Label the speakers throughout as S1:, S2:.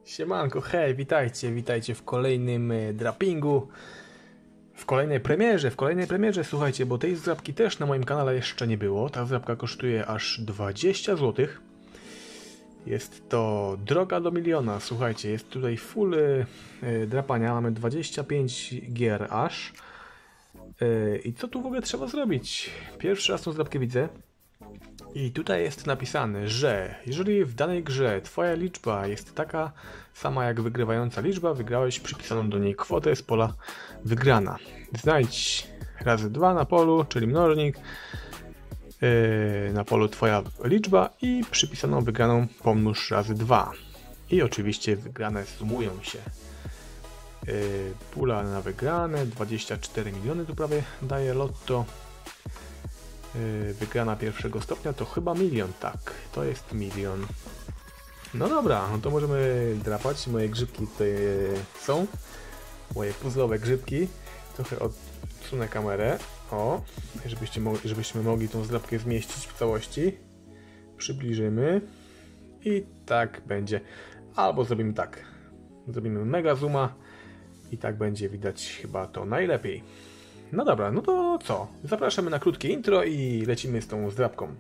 S1: Siemanko, hej, witajcie w kolejnym drapingu, w kolejnej premierze, słuchajcie, bo tej zdrapki też na moim kanale jeszcze nie było. Ta zdrapka kosztuje aż 20 zł. Jest to droga do miliona, słuchajcie, jest tutaj full drapania, mamy 25 gier aż. I co tu w ogóle trzeba zrobić? Pierwszy raz tą zdrapkę widzę. I tutaj jest napisane, że jeżeli w danej grze twoja liczba jest taka sama jak wygrywająca liczba, wygrałeś przypisaną do niej kwotę z pola wygrana. Znajdź razy 2 na polu, czyli mnożnik, na polu twoja liczba i przypisaną wygraną pomnóż razy 2. I oczywiście wygrane sumują się. Pula na wygrane, 24 miliony tu prawie daje lotto. Wygrana pierwszego stopnia to chyba milion, tak, to jest milion. No dobra, no to możemy drapać. Moje grzybki tutaj są, moje puzzlowe grzybki. Trochę odsunę kamerę, o, żebyśmy mogli tą zdrapkę zmieścić w całości. Przybliżymy i tak będzie, albo zrobimy tak, zrobimy mega zooma i tak będzie widać chyba to najlepiej. No dobra, no to co? Zapraszamy na krótkie intro i lecimy z tą zdrapką.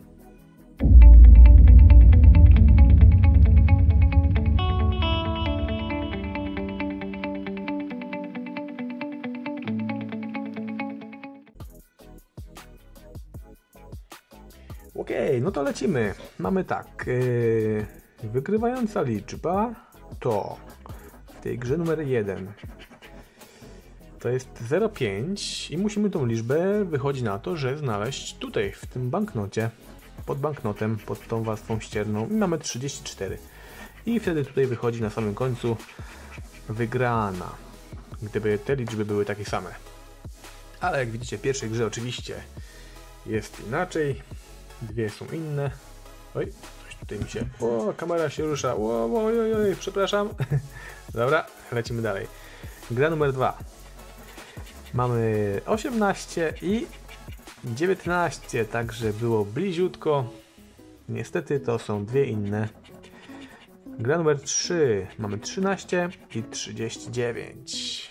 S1: Okej, no to lecimy. Mamy tak, wygrywająca liczba to w tej grze numer 1. To jest 0,5 i musimy tą liczbę, wychodzi na to, że znaleźć tutaj, w tym banknocie, pod banknotem, pod tą warstwą ścierną i mamy 34. I wtedy tutaj wychodzi na samym końcu wygrana, gdyby te liczby były takie same. Ale jak widzicie w pierwszej grze oczywiście jest inaczej, dwie są inne. Oj, coś tutaj mi się, o, kamera się rusza, oj, przepraszam. Dobra, lecimy dalej. Gra numer 2. Mamy 18 i 19, także było bliziutko. Niestety to są dwie inne. Gra numer 3. Mamy 13 i 39.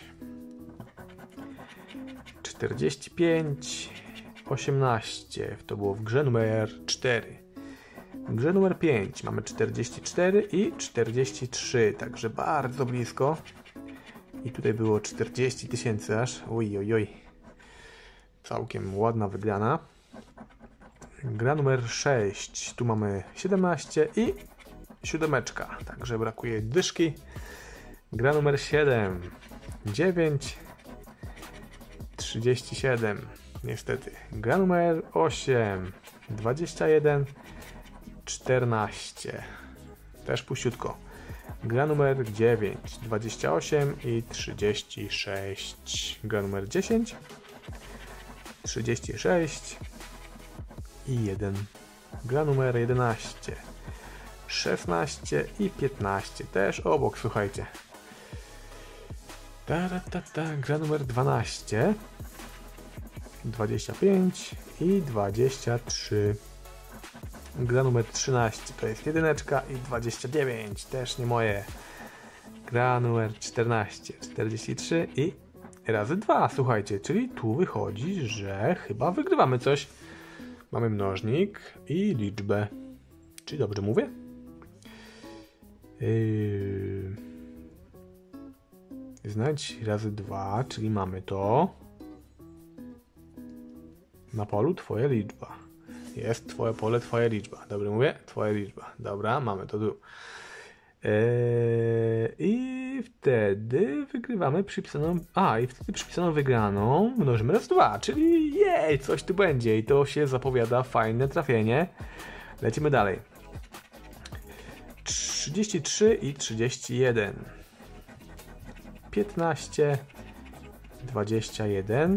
S1: 45, 18. To było w grze numer 4. W grze numer 5 mamy 44 i 43, także bardzo blisko. I tutaj było 40 000 aż. Oj. Całkiem ładna wygrana. Gra numer 6. Tu mamy 17 i 7. Także brakuje dyszki. Gra numer 7. 9. 37. Niestety. Gra numer 8. 21. 14. Też puściutko. Gra numer 9, 28 i 36. Gra numer 10, 36 i 1. Gra numer 11, 16 i 15. Też obok, słuchajcie. Gra numer 12, 25 i 23. Gra numer 13 to jest 1 i 29, też nie moje. Gra numer 14, 43 i razy 2, słuchajcie, czyli tu wychodzi, że chyba wygrywamy coś. Mamy mnożnik i liczbę. Czy dobrze mówię? Znajdź razy 2, czyli mamy to. Na polu twoja liczba. Jest twoje pole, twoja liczba. Dobrze mówię? Twoja liczba. Dobra, mamy to tu. I wtedy wygrywamy przypisaną... i wtedy przypisaną wygraną mnożymy raz 2, czyli jej, coś tu będzie. I to się zapowiada fajne trafienie. Lecimy dalej. 33 i 31. 15. 21.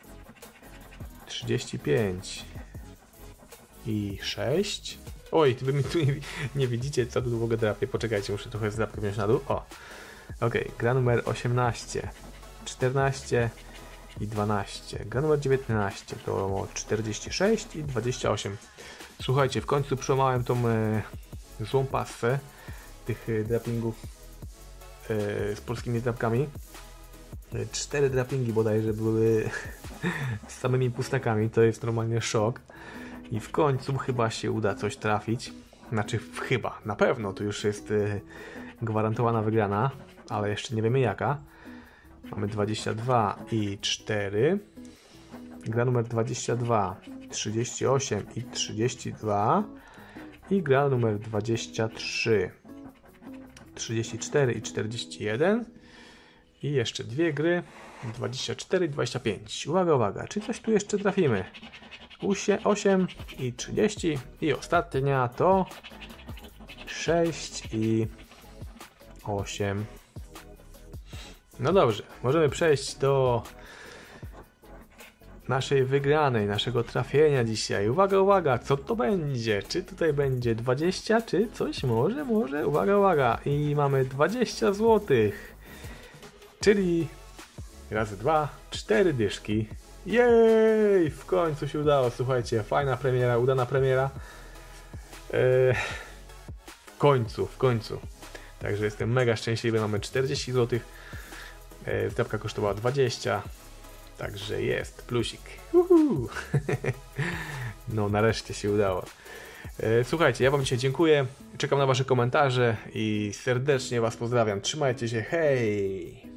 S1: 35. I 6. Oj, wy mi tu nie widzicie, co tu w ogóle drapie. Poczekajcie, muszę trochę zdrapkę wziąć na dół. O, okej. Gra numer 18, 14 i 12. Gra numer 19 to 46 i 28. Słuchajcie, w końcu przełamałem tą złą pasę tych drapingów z polskimi drapkami. 4 drapingi bodajże były z samymi pustakami, to jest normalnie szok. I w końcu chyba się uda coś trafić. Znaczy chyba, na pewno, to już jest gwarantowana wygrana, ale jeszcze nie wiemy jaka. Mamy 22 i 4. Gra numer 22, 38 i 32. I gra numer 23, 34 i 41. I jeszcze dwie gry, 24 i 25. Uwaga, uwaga, czy coś tu jeszcze trafimy? 8 i 30. I ostatnia to 6 i 8. No dobrze, możemy przejść do naszej wygranej, naszego trafienia dzisiaj. Uwaga, uwaga, co to będzie? Czy tutaj będzie 20, czy coś? Może, uwaga, uwaga. I mamy 20 zł. Czyli razy 2, 4 dyszki. Jej! W końcu się udało, słuchajcie, fajna premiera, udana premiera. W końcu. Także jestem mega szczęśliwy, mamy 40 zł. Drapka kosztowała 20. Także jest plusik. No nareszcie się udało. Słuchajcie, ja wam dzisiaj dziękuję. Czekam na wasze komentarze i serdecznie was pozdrawiam. Trzymajcie się, hej!